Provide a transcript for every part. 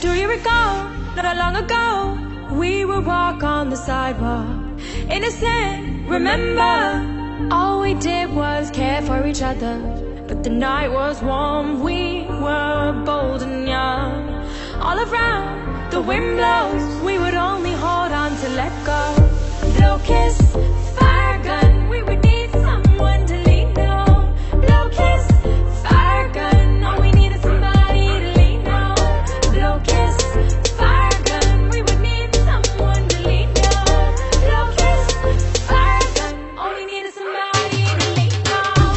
Do you recall, not long ago, we would walk on the sidewalk, innocent, remember? All we did was care for each other, but the night was warm, we were bold and young. All around, the wind blows, we would only hold on to let go. Blow kiss, fire gun, we would need someone to lean on. Blow kiss, fire gun, all we need is somebody to lean on. Blow kiss, fire gun, we would need someone to lean on. Blow kiss, fire gun, all we need is somebody to lean on.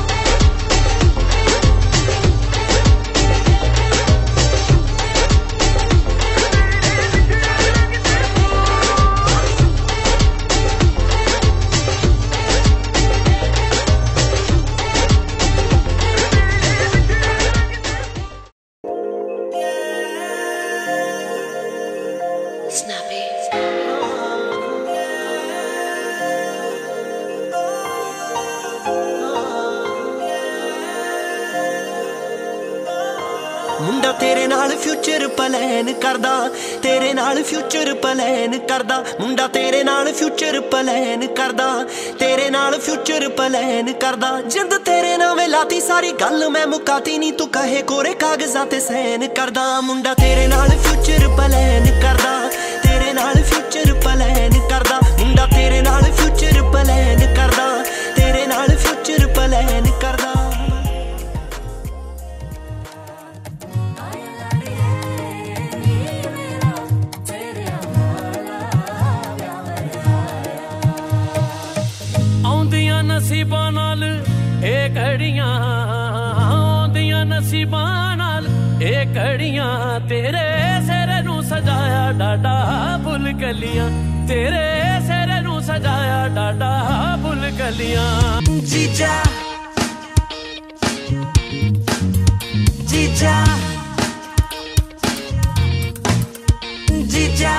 मुंडा तेरे नाल future plan करदा, तेरे नाल future plan करदा। मुंडा तेरे नाल future plan करदा, तेरे नाल फ्यूचर प्लान करदा। जिंद तेरे नावे लाती सारी गल मैं मुकाती नी, तू कहे कोरे कागजां ते साइन करदा। मुंडा तेरे नाल फ्यूचर प्लान करदा, तेरे नाल फ्यूचर प्लान करदा। मुंडा तेरे नाल फ्यूचर प्लान करदा, तेरे नाल फ्यूचर प्लान करदा। नसीबां नाल ए घड़ियां, आउंदियां नसीबां नाल ए घड़ियां। तेरे सिरे नूं सजाया डाडा फुल कलियां, तेरे सिरे नूं सजाया डाडा फुल कलियां। जीजा जीजा जीजा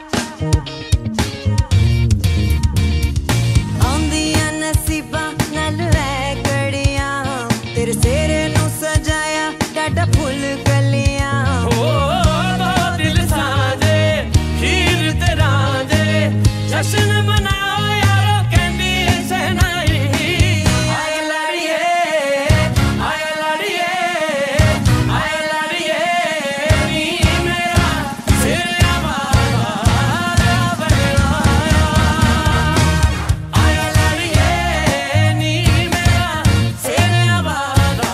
तेरे सिरे नूं सजाया डाडा फुल कलियां। दो दिल साजे हीर ते रांझे, जश्न मनाओ यारो कहंदी सहनाई। आए लाड़िए आए लाड़िए आए लाड़िए, नी मेरा सिर आवारा बनया। आए लाड़िए नी मेरा सिर आवारा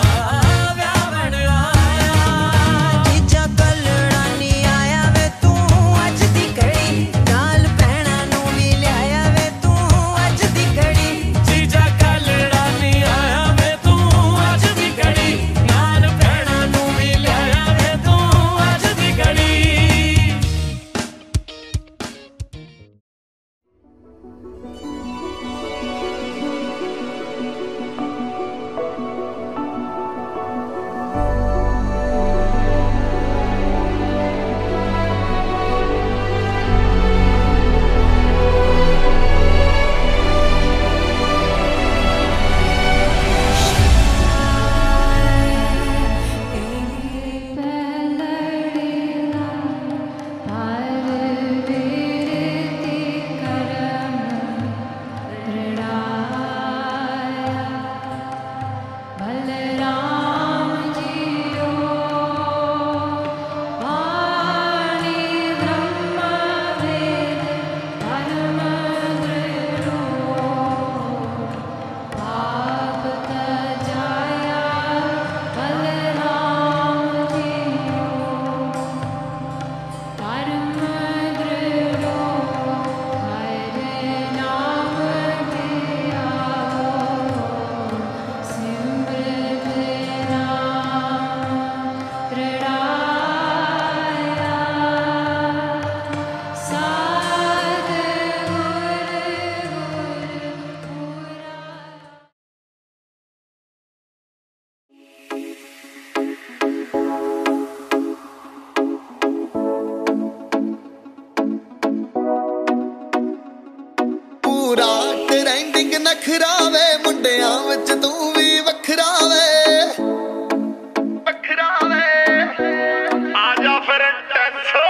नखरावे मुंडियां विच तू भी वखरावे वखरावे आजा फिर टेंशन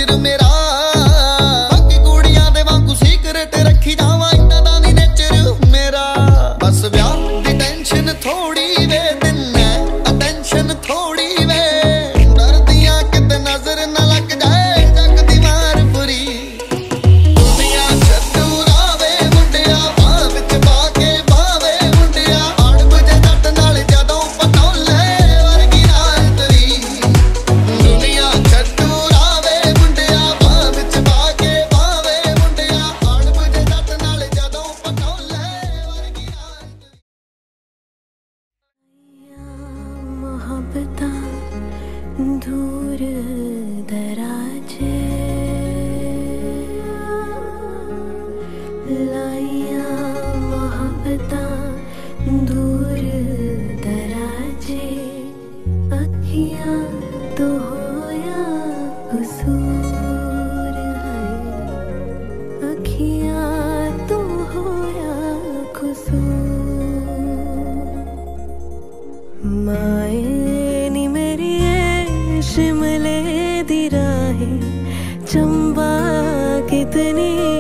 नेचर मेरा बाकी कुड़ियां दे वांगू सीक्रेट रखी जावां इन्ना दा नी नेचर मेरा बस ब्याह दी टेंशन थोड़ी वे दिन है अटेंशन थोड़ी वे डरदियां किते नजर न लग जाए जग दी मार बुरी दुनिया छड्डू रावे मुंडिया बाह विच पा के बावे मुंडिया आड़ बजे जट नाल जदों पटोले वर्गी नाल तरी दुनिया छड्डू रावे मुंडिया बाह विच पा के बावे मुंडिया आड़ बजे जट नाल जदों पटोले वर्गी नाल मोहब्बता दूर दराजे लाइया मोहब्बता दूर दराजे अखियां तो होया कसूर है अखियां तो होया कसूर माए नी मेरी शिमले दी राहें चंबा कितनी